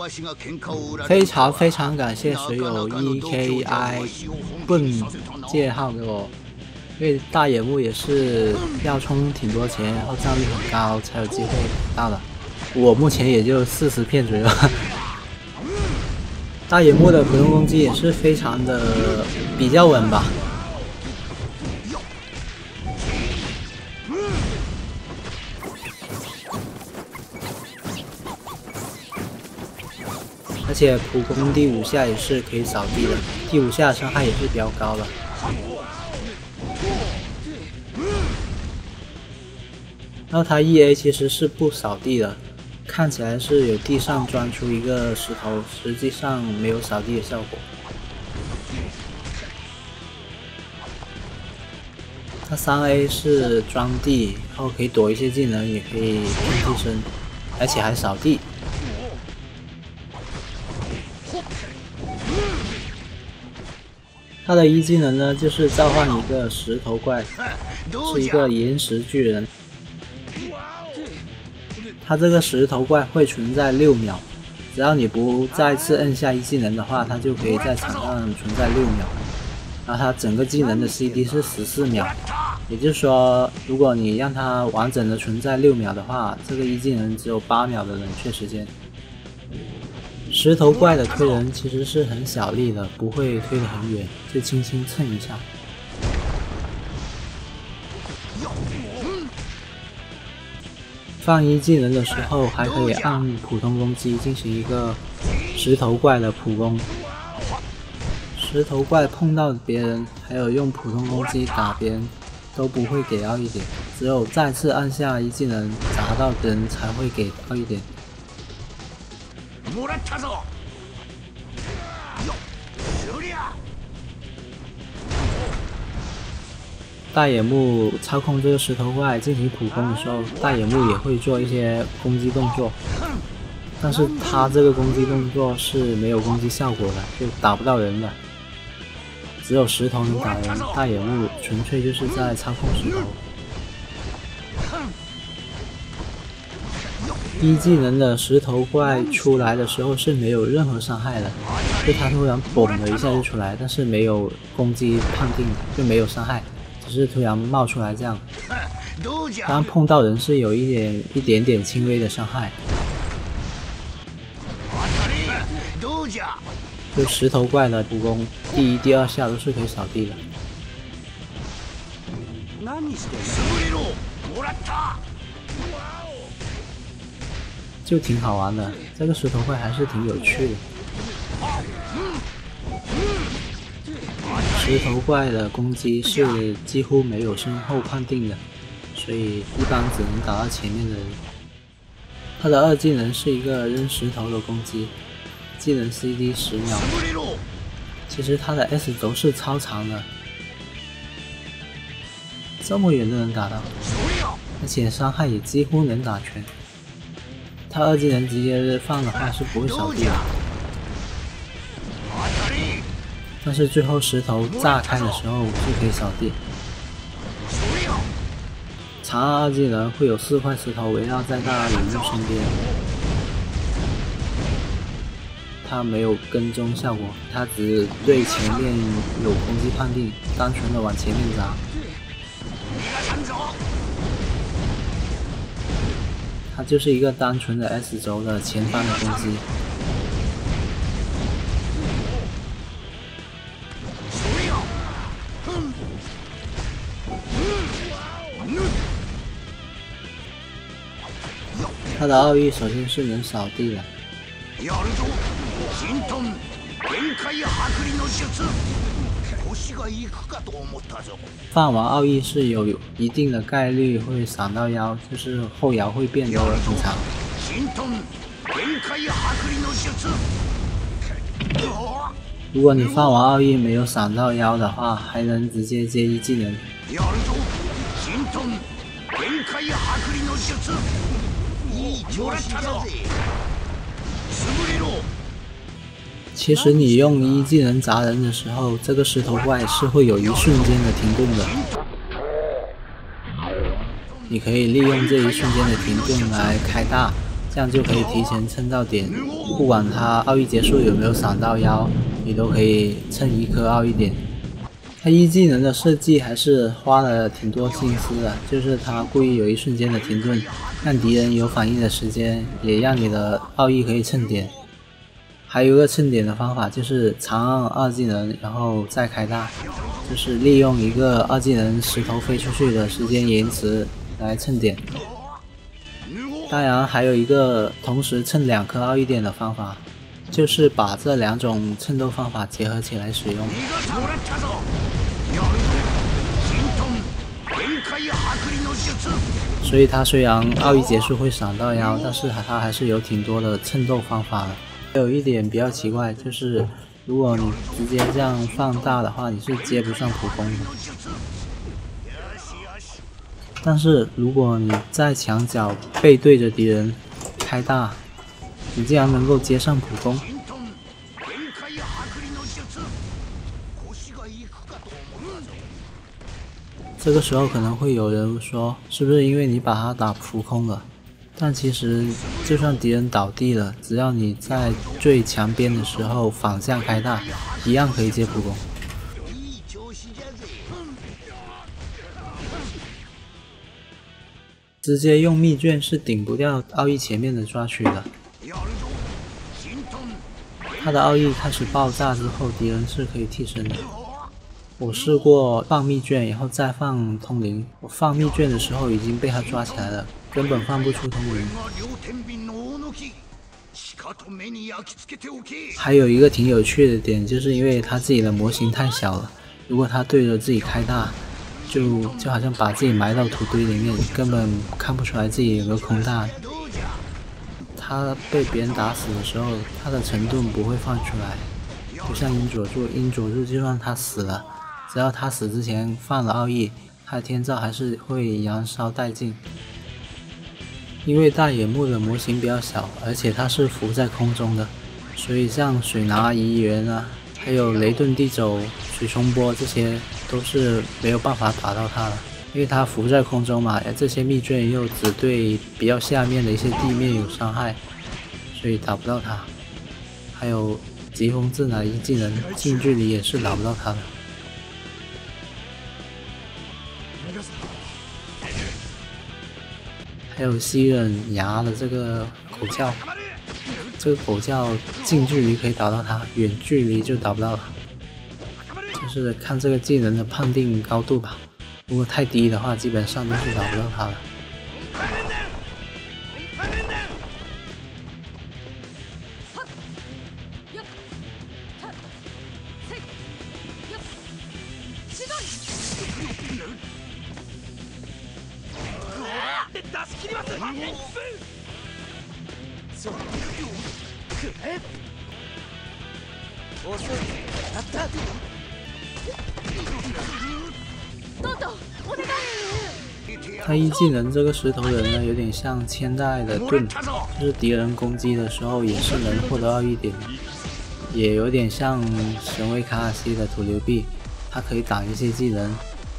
非常感谢所有 EKI 笨借号给我，因为大野木也是要充挺多钱，然后战力很高才有机会到的。我目前也就40片左右。大野木的普通攻击也是非常的比较稳吧。而且普攻第5下也是可以扫地的，第5下伤害也是比较高的。然后他 EA 其实是不扫地的，看起来是有地上钻出一个石头，实际上没有扫地的效果。他3A 是钻地，然后可以躲一些技能，也可以骗替身，而且还扫地。他的1技能呢，就是召唤一个石头怪，是一个岩石巨人。他这个石头怪会存在6秒，只要你不再次摁下1技能的话，它就可以在场上存在6秒。然后它整个技能的 CD 是14秒，也就是说，如果你让它完整的存在6秒的话，这个1技能只有8秒的冷却时间。石头怪的推人其实是很小力的，不会推得很远，就轻轻蹭一下。放1技能的时候，还可以按普通攻击进行一个石头怪的普攻。石头怪碰到别人，还有用普通攻击打别人，都不会给到1点，只有再次按下1技能砸到别人才会给到1点。大野木操控这个石头怪进行普攻的时候，大野木也会做一些攻击动作，但是他这个攻击动作是没有攻击效果的，就打不到人的，只有石头能打人。大野木纯粹就是在操控石头。1技能的石头怪出来的时候是没有任何伤害的，就他突然嘣的一下就出来，但是没有攻击判定，就没有伤害，只是突然冒出来这样。当然碰到人是有一点点轻微的伤害。就石头怪的普攻，第1、第2下都是可以扫地的。就挺好玩的，这个石头怪还是挺有趣的。石头怪的攻击是几乎没有身后判定的，所以一般只能打到前面的人。他的2技能是一个扔石头的攻击，技能 CD 10秒。其实他的 S 轴是超长的，这么远都能打到，而且伤害也几乎能打全。他2技能直接放的话是不会扫地的，但是最后石头炸开的时候就可以扫地。长按2技能会有4块石头围绕在大野木身边，他没有跟踪效果，他只对前面有攻击判定，单纯的往前面砸。它就是一个单纯的 S 轴的前方的攻击。它的奥义首先是能扫地的。放完奥义是有一定的概率会闪到腰，就是后摇会变得很长。如果你放完奥义没有闪到腰的话，还能直接接1技能。其实你用1技能砸人的时候，这个石头怪是会有一瞬间的停顿的。你可以利用这一瞬间的停顿来开大， 这样就可以提前蹭到点，不管他奥义结束有没有闪到妖，你都可以蹭一颗奥义点。他一技能的设计还是花了挺多心思的，就是他故意有一瞬间的停顿，让敌人有反应的时间，也让你的奥义可以蹭点。还有一个蹭点的方法就是长按二技能，然后再开大，就是利用一个二技能石头飞出去的时间延迟来蹭点。当然还有一个同时蹭2颗奥义点的方法，就是把这2种蹭豆方法结合起来使用。所以他虽然奥义结束会闪到妖，但是他还是有挺多的蹭豆方法的。还有一点比较奇怪，就是如果你直接这样放大的话，你是接不上普攻的。但是如果你在墙角背对着敌人开大，你竟然能够接上普攻。这个时候可能会有人说，是不是因为你把他打浮空了？但其实就算敌人倒地了，只要你在最墙边的时候反向开大，一样可以接普攻。直接用密卷是顶不掉奥义前面的抓取的。他的奥义开始爆炸之后，敌人是可以替身的。我试过放密卷，然后再放通灵。我放密卷的时候已经被他抓起来了，根本放不出通灵。还有一个挺有趣的点，就是因为他自己的模型太小了，如果他对着自己开大，就好像把自己埋到土堆里面，根本看不出来自己有个空大。他被别人打死的时候，他的沉盾不会放出来，不像鹰佐助，鹰佐助就算他死了，只要他死之前放了奥义，他的天照还是会燃烧殆尽。因为大野木的模型比较小，而且它是浮在空中的，所以像水拿遗元啊，还有雷顿地走、水冲波这些都是没有办法打到他的，因为它浮在空中嘛，这些密卷又只对比较下面的一些地面有伤害，所以打不到他。还有疾风自拿一技能，近距离也是打不到他的。还有吸忍牙的这个狗叫，这个狗叫近距离可以打到他，远距离就打不到他，就是看这个技能的判定高度吧。如果太低的话，基本上都是打不到他的。他一技能这个石头人呢，有点像千代的盾，就是敌人攻击的时候也是能获得奥义点，也有点像神威卡卡西的土流臂，他可以挡一些技能。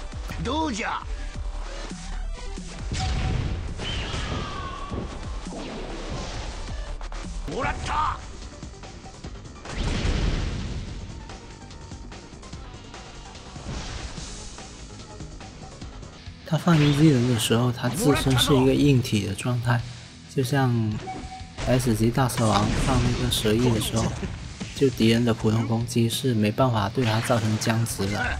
他放一技能的时候，他自身是一个硬体的状态，就像 S 级大蛇王放那个蛇翼的时候，就敌人的普通攻击是没办法对他造成僵直的。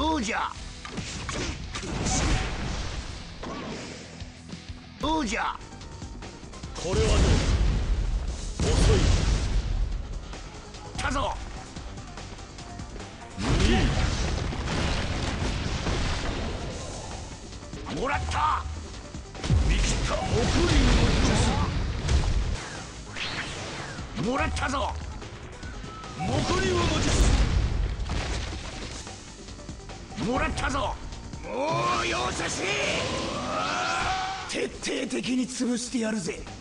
もらった。見切った。送りの術。もらったぞ。残りをの術。もらったぞ。もう容赦し。徹底的に潰してやるぜ。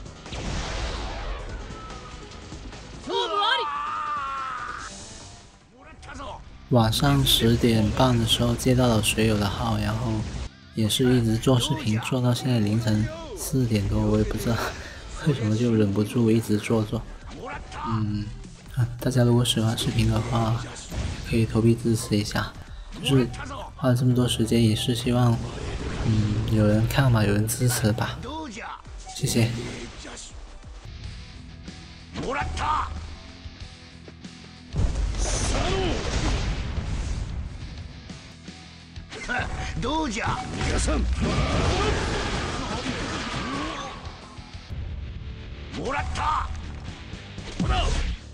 勝負あり。晚上10点半的时候接到了水友的号，然后也是一直做视频，做到现在凌晨4点多，我也不知道为什么就忍不住一直做？大家如果喜欢视频的话，可以投币支持一下。就是花了这么多时间，也是希望有人看嘛，有人支持吧。谢谢。 どうじゃ。もらった。ほら。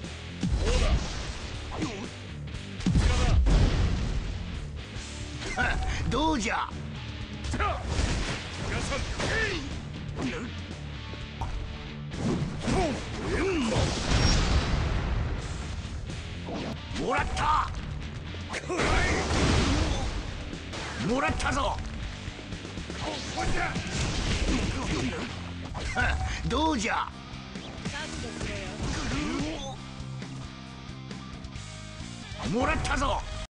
どうじゃ。もらった。もらったぞ。どうじゃ。もらったぞ。